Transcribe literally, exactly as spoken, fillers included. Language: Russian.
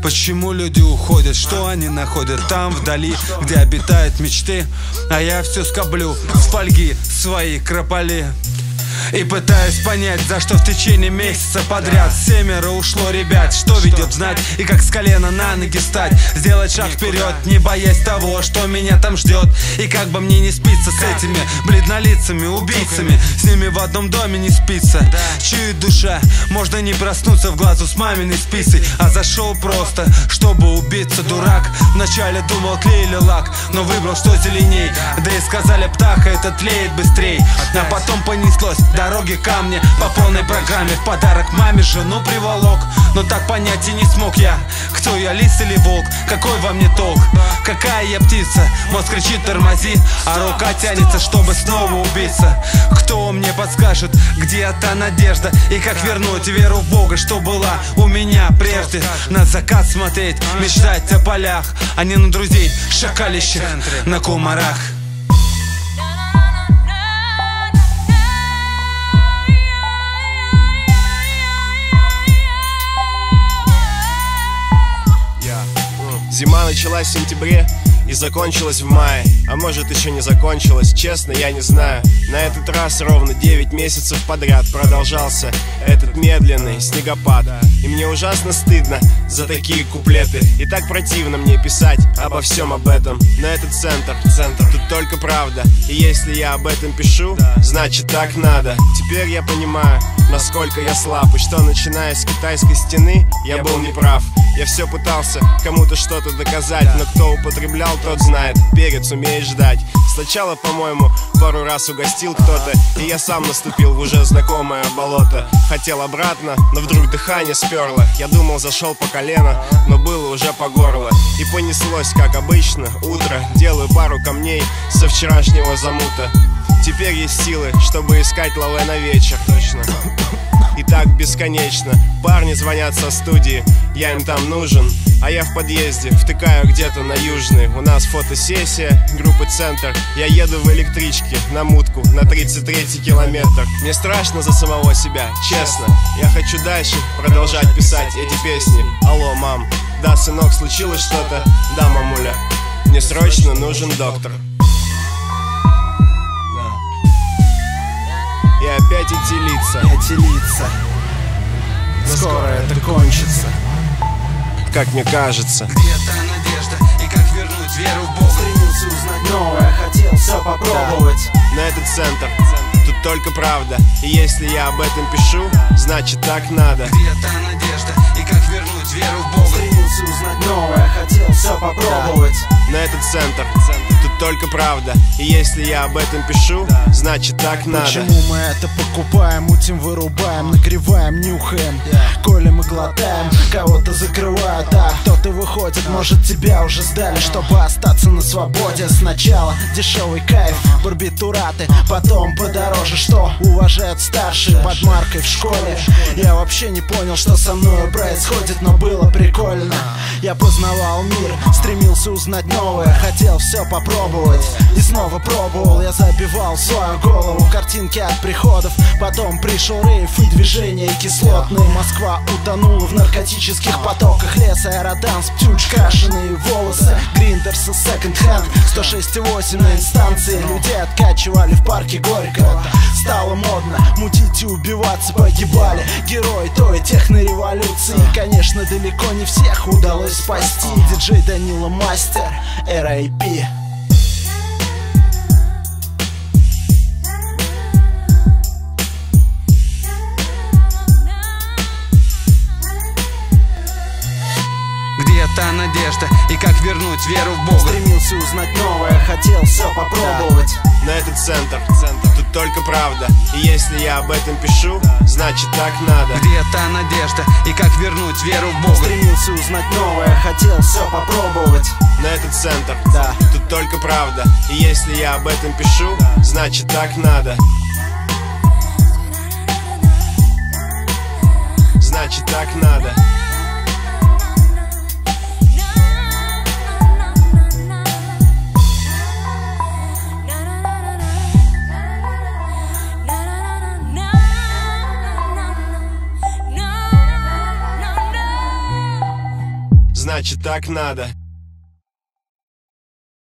Почему люди уходят, что они находят там вдали, где обитают мечты? А я все скоблю с фольги свои крополи и пытаюсь понять, за что в течение месяца подряд семеро ушло ребят. Что ведет знать и как с колена на ноги стать, сделать шаг вперед, не боясь того, что меня там ждет. И как бы мне не спится с этими бледнолицами убийцами, с ними в одном доме не спится. Чует душа, можно не проснуться в глазу с маминой спицей, а зашел просто, чтобы убиться, дурак. Вначале думал клей или лак, но выбрал, что зеленей. Да и сказали, птаха это тлеет быстрей. А потом понеслось дороги камни по полной программе. В подарок маме жену приволок, но так понять и не смог я, кто я, лис или волк, какой во мне толк. Какая я птица, мозг кричит тормози, а рука тянется, чтобы снова убиться. Кто мне подскажет, где та надежда и как вернуть веру в Бога, что была у меня прежде? На закат смотреть, мечтать о полях, а не на друзей, шакалищах, на комарах. Зима началась в сентябре и закончилась в мае. А может еще не закончилась, честно, я не знаю. На этот раз ровно девять месяцев подряд продолжался этот медленный снегопад. И мне ужасно стыдно за такие куплеты. И так противно мне писать обо всем об этом. Но это центр, центр, тут только правда. И если я об этом пишу, значит так надо. Теперь я понимаю, насколько я слаб, и что начиная с китайской стены я был неправ. Я все пытался кому-то что-то доказать, но кто употреблял, тот знает, перец умеет ждать. Сначала, по-моему, пару раз угостил кто-то, и я сам наступил в уже знакомое болото. Хотел обратно, но вдруг дыхание сперло. Я думал, зашел по колено, но было уже по горло. И понеслось, как обычно, утро. Делаю пару камней со вчерашнего замута. Теперь есть силы, чтобы искать лавэ на вечер. Точно. И так бесконечно. Парни звонят со студии, я им там нужен. А я в подъезде, втыкаю где-то на Южный. У нас фотосессия, группы «Центр». Я еду в электричке на мутку на тридцать третий километр. Мне страшно за самого себя, честно. Я хочу дальше продолжать писать эти песни. Алло, мам. Да, сынок, случилось что-то? Да, мамуля. Мне срочно нужен доктор. И опять эти лица, эти лица. Скоро это кончится, как мне кажется. Где-то надежда и как вернуть веру в Бога. Стремился узнать новое, хотел все попробовать. Да. Но этот центр, тут только правда. И если я об этом пишу, значит так надо. Где-то надежда и как вернуть веру в Бога. Стремился узнать новое, хотел все попробовать. Да. Но этот центр, тут только правда. И если я об этом пишу, значит так надо. Почему мы это покупаем, мутим, вырубаем, нагреваем, нюхаем, колем и глотаем, кого-то закрывают, а кто-то выходит, может тебя уже сдали, чтобы остаться на свободе. Сначала дешевый кайф, барбитураты, потом подороже, что уважают старшие под маркой в школе. Я вообще не понял, что со мной происходит, но было прикольно. Я познавал мир, стремился узнать новое, хотел все попробовать. И снова пробовал, я забивал свою голову картинки от приходов. Потом пришел рейв и движение кислотные. Москва утонула в наркотических потоках. Лес, аэроданс, птюч, крашеные волосы, гриндерс и секонд-хенд. Сто шесть и восемь на инстанции. Людей откачивали в парке Горького. Стало модно мутить и убиваться, погибали герои той технореволюции. Конечно, далеко не всех удалось спасти. Диджей Данила Мастер, эр эй пи. Где-то надежда и как вернуть веру в Бога. Стремился узнать новое, хотел все попробовать. Да. Но этот центр, центр, тут только правда. И если я об этом пишу, значит так надо. Где-то надежда и как вернуть веру в Бога. Стремился узнать новое, хотел все попробовать. Но этот центр, да. Тут только правда. И если я об этом пишу, значит так надо. Значит так надо. значит так надо.